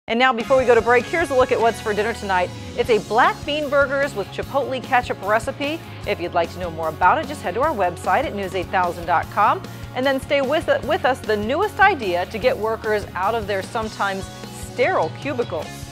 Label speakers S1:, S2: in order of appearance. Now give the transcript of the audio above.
S1: And now before we go to break, here's a look at what's for dinner tonight. It's a black bean burgers with chipotle ketchup recipe. If you'd like to know more about it, just head to our website at news8000.com and then stay with us, the newest idea to get workers out of their sometimes sterile cubicles.